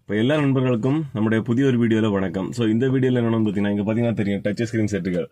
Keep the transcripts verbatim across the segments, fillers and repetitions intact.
இப்போ எல்லா நண்பர்களுக்கும் நம்முடைய புதிய ஒரு வீடியோவில் வணக்கம். ஸோ இந்த வீடியோவில் என்னென்னு பார்த்தீங்கன்னா, இங்கே பார்த்தீங்கன்னா தெரியும் டச் ஸ்க்ரீன் செட்டுகள்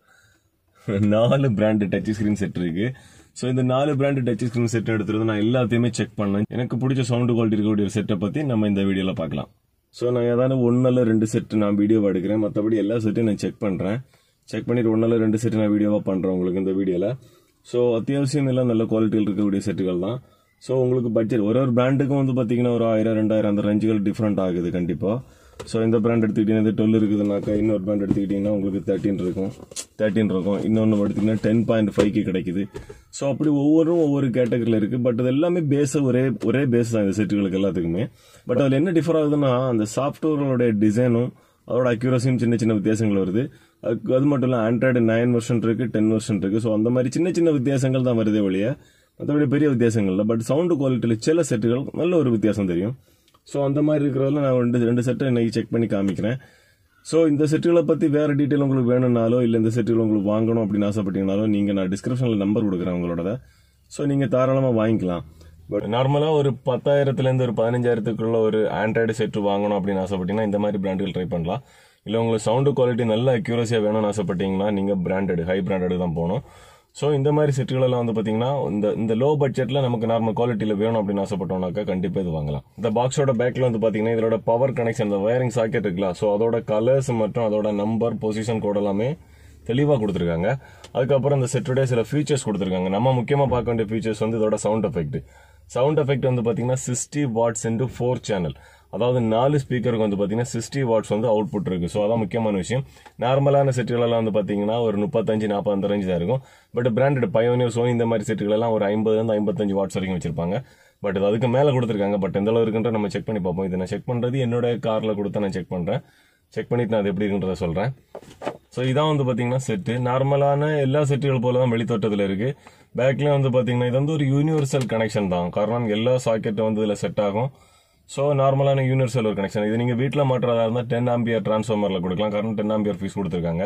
நாலு பிராண்டு டச் ஸ்க்ரீன் செட் இருக்கு. ஸோ இந்த நாலு பிராண்டு டச் ஸ்க்ரீன் செட் எடுத்துருந்து நான் எல்லாத்தையுமே செக் பண்ணேன். எனக்கு பிடிச்ச சவுண்டு குவாலிட்டி இருக்கக்கூடிய ஒரு செட்டை பற்றி நம்ம இந்த வீடியோவில் பார்க்கலாம். ஸோ நான் ஏதாவது ஒன்றில் ரெண்டு செட்டு நான் வீடியோவாக எடுக்கிறேன், மற்றபடி எல்லா செட்டையும் நான் செக் பண்ணுறேன். செக் பண்ணிட்டு ஒன்றில் ரெண்டு செட்டு நான் வீடியோவாக பண்ணுறேன் உங்களுக்கு இந்த வீடியோவில். ஸோ அத்தியாவசியம் எல்லாம் நல்ல குவாலிட்டியில் இருக்கக்கூடிய செட்டுகள் தான். ஸோ உங்களுக்கு பட்ஜெட் ஒரு ஒரு பிராண்டுக்கும் வந்து பார்த்தீங்கன்னா ஒரு ஆயிரம் ரெண்டாயிரம் அந்த ரேஞ்சுகள் டிஃப்ரெண்ட் ஆகுது கண்டிப்பாக. ஸோ இந்த பிராண்ட் எடுத்துக்கிட்டீங்கன்னா டுவெல் இருக்குதுனாக்கா இன்னொரு பிராண்ட் எடுத்துக்கிட்டிங்கன்னா உங்களுக்கு தேர்ட்டின் இருக்கும் தேர்ட்டின் இருக்கும் இன்னொன்று எடுத்துக்கிட்டிங்கன்னா டென் பாயிண்ட் ஃபைவ்க்கு கிடைக்குது. ஸோ அப்படி ஒவ்வொன்றும் ஒவ்வொரு கேட்டகரியில் இருக்குது. பட் அது எல்லாமே பேஸை ஒரே ஒரே பேஸ் தான் இந்த செட்டுகளுக்கு எல்லாத்துக்குமே. பட் அதில் என்ன டிஃபர் ஆகுதுன்னா அந்த சாஃப்ட்வேரோட டிசைனும் அதோட அக்யூரஸியும் சின்ன சின்ன வித்தியாசங்கள் வருது. அது அது மட்டும் இல்லை ஆண்ட்ராய்டு நைன் வெர்ஷன் இருக்குது, டென் வெர்ஷன் இருக்குது. ஸோ அந்த மாதிரி சின்ன சின்ன வித்தியாசங்கள் தான் வருதே ஒழிய மற்றபடி பெரிய வித்தியாசங்கள் இல்லை. பட் சவுண்டு குவாலிட்டியில் சில செட்டுகள் நல்ல ஒரு வித்தியாசம் தெரியும். ஸோ அந்த மாதிரி இருக்கிறதுல நான் ரெண்டு ரெண்டு செட்டை இன்னைக்கு செக் பண்ணி காமிக்கிறேன். ஸோ இந்த செட்டுகளை பற்றி வேறு டீட்டெயில் உங்களுக்கு வேணும்னாலோ இல்லை இந்த செட்டுகள் உங்களுக்கு வாங்கணும் அப்படின்னு ஆசைப்பட்டீங்கனாலோ நீங்கள் நான் டிஸ்கிரிப்ஷனில் நம்பர் கொடுக்குறேன் உங்களோட. ஸோ நீங்கள் தாராளமாக வாங்கிக்கலாம். பட் நார்மலாக ஒரு பத்தாயிரத்துலேருந்து ஒரு பதினஞ்சாயிரத்துக்குள்ள ஒரு ஆண்ட்ராய்டு செட்டு வாங்கணும் அப்படின்னு ஆசைப்பட்டீங்கன்னா இந்த மாதிரி பிராண்டுகள் ட்ரை பண்ணலாம். இல்லை உங்களுக்கு சவுண்டு குவாலிட்டி நல்ல அக்யூரஸியாக வேணும்னு ஆசைப்பட்டீங்கன்னா நீங்கள் பிராண்டட் ஹை பிராண்டட் தான் போகணும். ஸோ இந்த மாதிரி செட்டுகளெல்லாம் வந்து பார்த்தீங்கன்னா இந்த இந்த லோ பட்ஜெட்டில் நமக்கு நார்மல் குவாலிட்டியில் வேணும் அப்படின்னு ஆசைப்பட்டோம்னாக்கா கண்டிப்பாக இது வாங்கலாம். இந்த பாக்ஸோட பேக்கில் வந்து பார்த்தீங்கன்னா இதோட பவர் கனெக்ஷன் இந்த வயரிங் சாக்கெட் இருக்குல்ல, ஸோ அதோட கலர்ஸ் மற்றும் அதோட நம்பர் பொசிஷன் கோட் எல்லாமே தெளிவாக கொடுத்துருக்காங்க. அதுக்கப்புறம் இந்த செட்டுடைய சில ஃபீச்சர்ஸ் கொடுத்துருக்காங்க. நம்ம முக்கியமாக பார்க்க வேண்டிய ஃபீச்சர்ஸ் வந்து இதோட சவுண்ட் எஃபெக்ட். சவுண்ட் எஃபெக்ட் வந்து பார்த்தீங்கன்னா sixty watts into four channel, அதாவது நாலு ஸ்பீக்கருக்கு வந்து பார்த்தீங்கன்னா சிக்ஸ்டி வாட்ஸ் வந்து அவுட்புட் இருக்கு. ஸோ அதான் முக்கியமான விஷயம். நார்மலான செட்டுகளெல்லாம் வந்து பார்த்தீங்கன்னா ஒரு முப்பத்தஞ்சு நாற்பது அந்த ரேஞ்ச் தான் இருக்கும். பட் பிராண்டட் பயோனியர் சோனி இந்த மாதிரி செட்டுகளெல்லாம் ஒரு ஐம்பதுலேருந்து ஐம்பத்தஞ்சு வாட்ஸ் வரைக்கும் வச்சிருப்பாங்க. பட் இது அதுக்கு மேலே கொடுத்துருக்காங்க. பட் எந்த அளவு இருக்குன்ற நம்ம செக் பண்ணி பார்ப்போம். இதை நான் செக் பண்ணுறது என்னோட காரில் கொடுத்தா நான் செக் பண்ணுறேன். செக் பண்ணிட்டு நான் அது எப்படி இருக்குன்றத சொல்கிறேன். ஸோ இதான் வந்து பார்த்தீங்கன்னா செட்டு நார்மலான எல்லா செட்டுகள் போல தான் வெளித்தோட்டத்தில் இருக்குது. பேக்லேயும் வந்து பார்த்தீங்கன்னா இது வந்து ஒரு யூனிவர்சல் கனெக்ஷன் தான். காரணம் எல்லா சாக்கெட்டும் வந்து இதில் செட் ஆகும். ஸோ நார்மலான யூனிவர்சல் ஒரு கனெக்ஷன். இது நீங்கள் வீட்டில் மாட்டுறதா இருந்தால் டென் ஆம்பியர் டிரான்ஸ்ஃபார்மரில் கொடுக்கலாம். காரணம் டென் ஆம்பியர் ஃபீஸ் கொடுத்துருக்காங்க.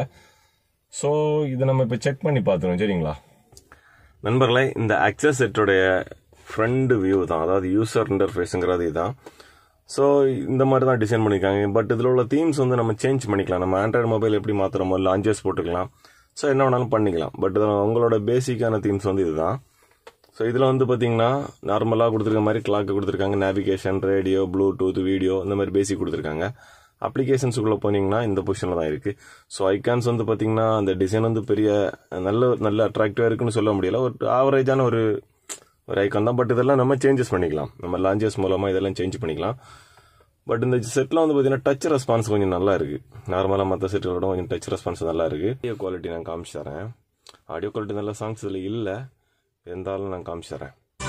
ஸோ இதை நம்ம இப்போ செக் பண்ணி பார்த்துருவோம். சரிங்களா நண்பர்களே, இந்த அக்சஸ் செட்டோடைய ஃப்ரண்ட் வியூ தான், அதாவது யூசர் இன்டர்ஃபேஸுங்கிறது இதுதான். ஸோ இந்த மாதிரி தான் டிசைன் பண்ணியிருக்காங்க. பட் இதில் உள்ள தீம்ஸ் வந்து நம்ம சேஞ்ச் பண்ணிக்கலாம். நம்ம ஆண்ட்ராய்டு மொபைல் எப்படி மாற்றுறோமோ லான்ச்சஸ் போட்டுக்கலாம். ஸோ என்ன வேணாலும் பண்ணிக்கலாம். பட் உங்களோட பேசிக்கான தீம்ஸ் வந்து இதுதான். ஸோ இதில் வந்து பார்த்தீங்கன்னா நார்மலாக கொடுத்துருக்க மாதிரி கிளாக்கு கொடுத்துருக்காங்க, நேவிகேஷன், ரேடியோ, ப்ளூடூத், வீடியோ இந்த மாதிரி பேசிக் கொடுத்துருக்காங்க. அப்ளிகேஷன்ஸுக்குள்ளே போனீங்கன்னா இந்த பொசிஷனில் தான் இருக்குது. ஸோ ஐகான்ஸ் வந்து பார்த்தீங்கன்னா அந்த டிசைன் வந்து பெரிய நல்ல நல்ல அட்ராக்டிவாக இருக்குன்னு சொல்ல முடியல, ஒரு ஆவரேஜான ஒரு ஒரு ஐக்கான் தான். பட் இதெல்லாம் நம்ம சேஞ்சஸ் பண்ணிக்கலாம். நம்ம லான்ச்சஸ் மூலமாக இதெல்லாம் சேஞ்ச் பண்ணிக்கலாம். பட் இந்த செட்டில் வந்து பார்த்தீங்கன்னா டச் ரெஸ்பான்ஸ் கொஞ்சம் நல்லா இருக்குது. நார்மலாக மற்ற செட்டுகளோட கொஞ்சம் டச் ரெஸ்பான்ஸ் நல்லா இருக்குது. ஆடியோ குவாலிட்டி நான் காமிச்சு தரேன். ஆடியோ குவாலிட்டி நல்ல சாங்ஸ் இதில் இல்லை, இருந்தாலும் நான் காமிச்சு தரேன்.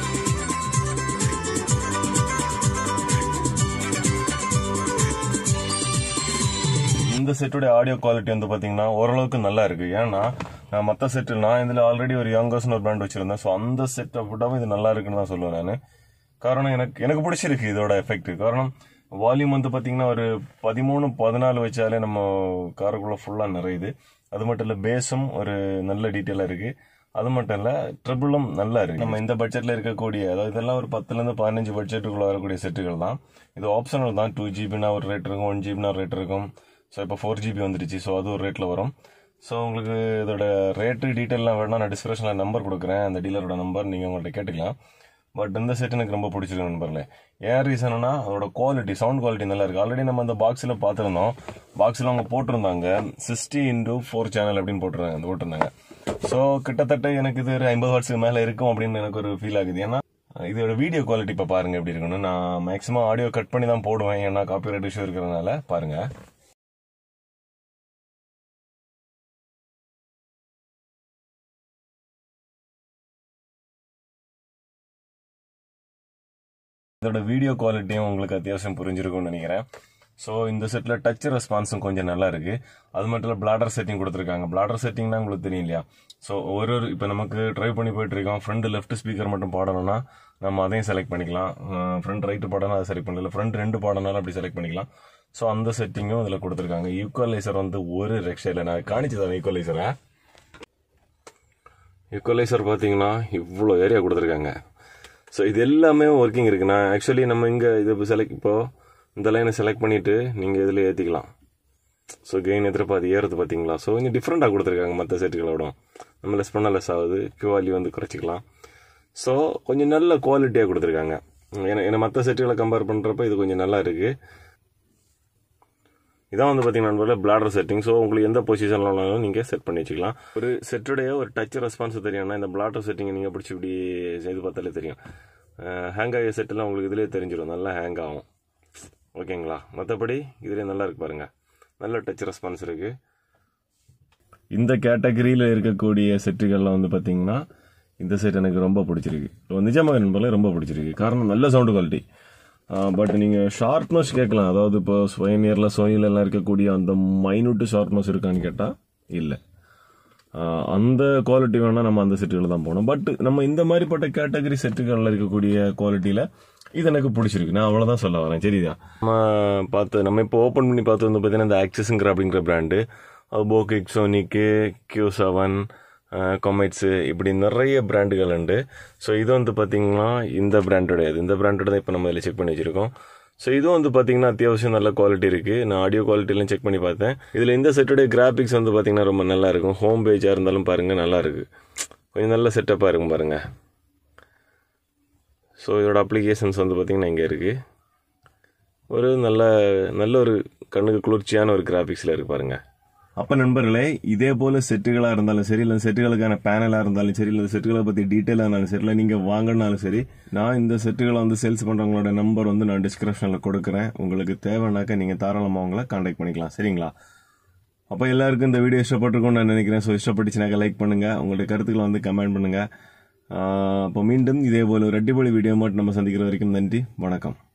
இந்த செட்டோட ஆடியோ குவாலிட்டி வந்து பார்த்தீங்கன்னா ஓரளவுக்கு நல்லா இருக்குது. ஏன்னா நான் மற்ற செட்டு நான் இதில் ஆல்ரெடி ஒரு யங்கர்ஸ்னு ஒரு பிராண்ட் வச்சுருந்தேன். ஸோ அந்த செட்டை விடாமல் இது நல்லா இருக்குன்னு தான் சொல்லுவேன் நான். காரணம் எனக்கு எனக்கு பிடிச்சிருக்கு இதோட எஃபெக்ட். காரணம் வால்யூம் வந்து பார்த்தீங்கன்னா ஒரு பதிமூணு பதினாலு வச்சாலே நம்ம காருக்குள்ளே ஃபுல்லாக நிறையுது. அது மட்டும் இல்லை பேஸும் ஒரு நல்ல டீட்டெயிலாக இருக்குது. அது மட்டும் இல்லை ட்ரிபிளும் நல்லா இருக்குது. நம்ம இந்த பட்ஜெட்டில் இருக்கக்கூடிய, அதாவது இதெல்லாம் ஒரு பத்துலேருந்து பதினஞ்சு பட்ஜெட்டுக்குள்ளே வரக்கூடிய செட்டுகள் தான். இது ஆப்ஷனல் தான். டூ ஜிபினா ஒரு ரேட் இருக்கும், ஒன் ஜிபினா ஒரு ரேட் இருக்கும். ஸோ இப்போ ஃபோர் ஜிபி வந்துருச்சு. ஸோ அது ஒரு ரேட்டில் வரும். ஸோ உங்களுக்கு இதோட ரேட்டு டீட்டெயிலாம் வேணால் நான் டிஸ்கிரிப்ஷனில் நம்பர் கொடுக்குறேன், அந்த டீலரோட நம்பர் நீங்கள் உங்கள்கிட்ட கேட்டுக்கலாம். பட் இந்த செட் எனக்கு ரொம்ப பிடிச்சிருக்கு நண்பர்களே. ஏன் ரீசன்னா அதோட குவாலிட்டி, சவுண்ட் குவாலிட்டி நல்லா இருக்குது. ஆல்ரெடி நம்ம அந்த பாக்ஸில் பார்த்துருந்தோம். பாக்ஸில் அவங்க போட்டிருந்தாங்க சிக்ஸ்டி இன்டூ ஃபோர் சேனல் அப்படின்னு போட்டிருந்தாங்க போட்டிருந்தாங்க ஸோ கிட்டத்தட்ட எனக்கு இது ஒரு ஐம்பது வாட்ஸுக்கு மேலே இருக்கும் அப்படின்னு எனக்கு ஒரு ஃபீல் ஆகுது. ஏன்னா இதோட வீடியோ குவாலிட்டி இப்போ பாருங்கள் எப்படி இருக்குன்னு. நான் மேக்ஸிமம் ஆடியோ கட் பண்ணி தான் போடுவேன், ஏன்னா காப்பிரைட் இஷ்யூ இருக்கிறதுனால. பாருங்கள் இதோட வீடியோ குவாலிட்டியும் உங்களுக்கு அத்தியாவசியம் புரிஞ்சிருக்கும்னு நினைக்கிறேன். ஸோ இந்த செட்டில் டச் ரெஸ்பான்ஸும் கொஞ்சம் நல்லா இருக்குது. அது மட்டும் இல்லை பிளாடர் செட்டிங் கொடுத்துருக்காங்க. பிளாடர் செட்டிங்னா உங்களுக்கு தெரியும் இல்லையா? ஸோ ஒரு ஒரு இப்போ நமக்கு ட்ரைவ் பண்ணி போயிட்டுருக்கோம், ஃப்ரண்ட் லெஃப்ட் ஸ்பீக்கர் மட்டும் பாடணும்னா நம்ம அதையும் செலக்ட் பண்ணிக்கலாம். ஃப்ரண்ட் ரைட்டு பாடணும் அதை செலக்ட் பண்ணல, ஃப்ரண்ட் ரெண்டு பாடனாலும் அப்படி செலக்ட் பண்ணிக்கலாம். ஸோ அந்த செட்டிங்கும் இதில் கொடுத்துருக்காங்க. ஈக்குவலைசர் வந்து ஒரு ரெக்ஷையில் நான் காணிச்சதான் ஈக்குவலைசரை. ஈக்குவலைசர் பார்த்தீங்கன்னா இவ்வளோ ஏரியா கொடுத்துருக்காங்க. ஸோ இது எல்லாமே ஒர்க்கிங் இருக்குது. நான் ஆக்சுவலி நம்ம இங்கே இது செலக்ட் இப்போ இந்த லைனை செலக்ட் பண்ணிவிட்டு நீங்கள் இதில் ஏற்றிக்கலாம். ஸோ கெயின் எதிர்ப்பு அது ஏறுது பார்த்தீங்களா. ஸோ கொஞ்சம் டிஃப்ரெண்ட்டாக கொடுத்துருக்காங்க மற்ற செட்டுகளோட. நம்ம லெஸ் பண்ணால் லெஸ் ஆகுது, கியூவாலி வந்து குறைச்சிக்கலாம். ஸோ கொஞ்சம் நல்ல குவாலிட்டியாக கொடுத்துருக்காங்க. ஏன்னா ஏன்னா மற்ற செட்டுகளை கம்பேர் பண்ணுறப்ப இது கொஞ்சம் நல்லா இருக்குது. இதான் வந்து பார்த்தீங்கன்னா நண்பர்களே பிளாடர் செட்டிங். ஸோ உங்களுக்கு எந்த பொசிஷனில் வேணாலும் நீங்கள் செட் பண்ணி வச்சுக்கலாம். ஒரு செட்டுடைய ஒரு டச் ரெஸ்பான்ஸ் தெரியும்னா இந்த பிளாடர் செட்டிங்கை நீங்கள் பிடிச்சி இப்படி இது பார்த்தாலே தெரியும். ஹேங் ஆகிய செட்டெல்லாம் உங்களுக்கு இதிலே தெரிஞ்சிடும், நல்லா ஹேங் ஆகும். ஓகேங்களா. மற்றபடி இதிலே நல்லா இருக்கு பாருங்கள், நல்ல டச் ரெஸ்பான்ஸ் இருக்குது. இந்த கேட்டகரியில் இருக்கக்கூடிய செட்டுகளில் வந்து பார்த்தீங்கன்னா இந்த செட் எனக்கு ரொம்ப பிடிச்சிருக்கு. நிஜமாக நண்பர்களே ரொம்ப பிடிச்சிருக்கு. காரணம் நல்ல சவுண்டு குவாலிட்டி. பட் நீங்கள் ஷார்ப்னஸ் கேட்கலாம். அதாவது இப்போ ஸ்வைனியரில் சோனிலெல்லாம் இருக்கக்கூடிய அந்த மைனூட்டு ஷார்ப்னஸ் இருக்கான்னு கேட்டால் இல்லை. அந்த குவாலிட்டி வேணால் நம்ம அந்த செட்டுகளில் தான் போகணும். பட் நம்ம இந்த மாதிரிப்பட்ட கேட்டகரி செட்டுகளில் இருக்கக்கூடிய குவாலிட்டியில் இது எனக்கு பிடிச்சிருக்கு. நான் அவ்வளோதான் சொல்ல வரேன். சரிதான். நம்ம பார்த்து நம்ம இப்போ ஓப்பன் பண்ணி பார்த்து வந்து பார்த்தீங்கன்னா இந்த ஆக்சஸுங்கிற அப்படிங்கிற பிராண்டு, போகிக், சோனிக்கு, கியூ செவன், கொமைட்ஸு, இப்படி நிறைய பிராண்டுகள் உண்டு. ஸோ இது வந்து பார்த்திங்கன்னா இந்த பிராண்டோடையது. இந்த பிராண்டோட தான் இப்போ நம்ம இதில் செக் பண்ணி வச்சுருக்கோம். ஸோ இதுவும் வந்து பார்த்திங்கன்னா அத்தியாவசியம் நல்ல குவாலிட்டி இருக்குது. நான் ஆடியோ குவாலிட்டிலாம் செக் பண்ணி பார்த்தேன். இதில் இந்த செட்டோடைய கிராஃபிக்ஸ் வந்து பார்த்திங்கன்னா ரொம்ப நல்லா இருக்கும். ஹோம் பேஜாக இருந்தாலும் பாருங்கள் நல்லா இருக்குது, கொஞ்சம் நல்ல செட்டப்பாக இருக்கும் பாருங்கள். ஸோ இதோட அப்ளிகேஷன்ஸ் வந்து பார்த்திங்கன்னா இங்கே இருக்குது. ஒரு நல்ல நல்ல ஒரு கண்ணுக்கு குளிர்ச்சியான ஒரு கிராஃபிக்ஸில் இருக்குது பாருங்கள். அப்போ நண்பர்களே, இதே போல் செட்டுகளாக இருந்தாலும் சரி, இல்லை செட்டுகளுக்கான பேனலாக இருந்தாலும் சரி, இல்லை செட்டுகளை பற்றி டீட்டெயிலாக இருந்தாலும் சரி, இல்லை நீங்கள் வாங்கினாலும் சரி, நான் இந்த செட்டுகளை வந்து சேல்ஸ் பண்ணுறவங்களோட நம்பர் வந்து நான் டிஸ்கிரிப்ஷனில் கொடுக்குறேன். உங்களுக்கு தேவைன்னாக்கா நீங்கள் தாராளமாக அவங்கள கான்டாக்ட் பண்ணிக்கலாம். சரிங்களா. அப்போ எல்லாருக்கும் இந்த வீடியோ இஷ்டப்பட்டிருக்கும்னு நான் நினைக்கிறேன். ஸோ இஷ்டப்பட்டுச்சுனாக்கா லைக் பண்ணுங்கள், உங்களுடைய கருத்துக்களை வந்து கமெண்ட் பண்ணுங்கள். அப்போ மீண்டும் இதே போல் ஒரு அடிப்பொலி வீடியோ மட்டும் நம்ம சந்திக்கிற வரைக்கும் நன்றி, வணக்கம்.